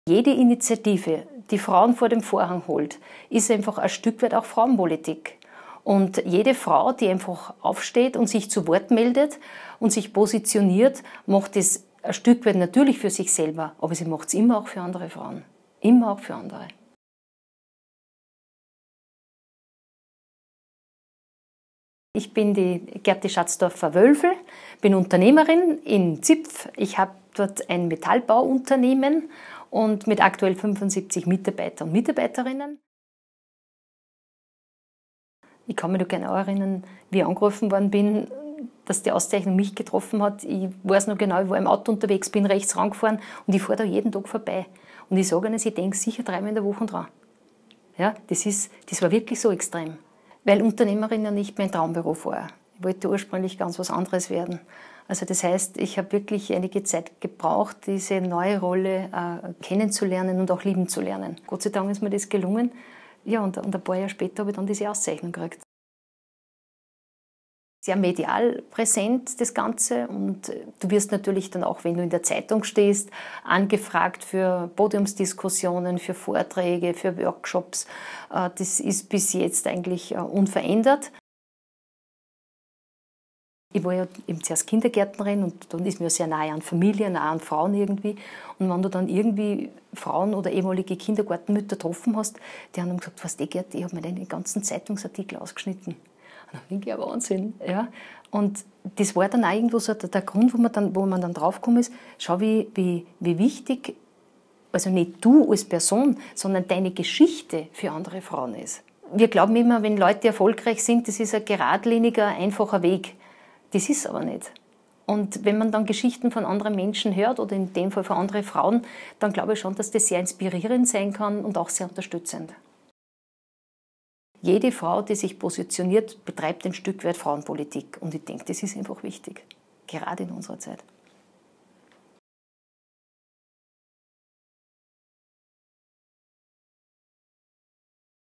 Jede Initiative, die Frauen vor dem Vorhang holt, ist einfach ein Stück weit auch Frauenpolitik. Und jede Frau, die einfach aufsteht und sich zu Wort meldet und sich positioniert, macht es ein Stück weit natürlich für sich selber, aber sie macht es immer auch für andere Frauen. Immer auch für andere. Ich bin die Gerti Schatzdorfer-Wölfel, bin Unternehmerin in Zipf. Ich habe dort ein Metallbauunternehmen und mit aktuell 75 Mitarbeiter und Mitarbeiterinnen. Ich kann mich noch genau erinnern, wie ich angerufen worden bin, dass die Auszeichnung mich getroffen hat. Ich weiß noch genau, ich war im Auto unterwegs, bin rechts rangefahren und ich fahre da jeden Tag vorbei. Und ich sage Ihnen, ich denke sicher 3-mal in der Woche dran. Ja, das war wirklich so extrem. Weil Unternehmerin ja nicht mein Traumberuf war. Ich wollte ursprünglich ganz was anderes werden. Also das heißt, ich habe wirklich einige Zeit gebraucht, diese neue Rolle kennenzulernen und auch lieben zu lernen. Gott sei Dank ist mir das gelungen. Ja, und ein paar Jahre später habe ich dann diese Auszeichnung gekriegt. Sehr medial präsent, das Ganze. Und du wirst natürlich dann auch, wenn du in der Zeitung stehst, angefragt für Podiumsdiskussionen, für Vorträge, für Workshops. Das ist bis jetzt eigentlich unverändert. Ich war ja eben zuerst Kindergärtnerin und dann ist mir sehr nahe an Familie, nahe an Frauen irgendwie. Und wenn du dann irgendwie Frauen oder ehemalige Kindergartenmütter getroffen hast, die haben dann gesagt, was Gerti, ich habe mir den ganzen Zeitungsartikel ausgeschnitten. Und dann denke ich, ja Wahnsinn. Ja. Und das war dann auch irgendwo so der Grund, wo man dann draufgekommen ist, schau, wie wichtig, also nicht du als Person, sondern deine Geschichte für andere Frauen ist. Wir glauben immer, wenn Leute erfolgreich sind, das ist ein geradliniger, einfacher Weg. Das ist aber nicht. Und wenn man dann Geschichten von anderen Menschen hört, oder in dem Fall von anderen Frauen, dann glaube ich schon, dass das sehr inspirierend sein kann und auch sehr unterstützend. Jede Frau, die sich positioniert, betreibt ein Stück weit Frauenpolitik. Und ich denke, das ist einfach wichtig, gerade in unserer Zeit.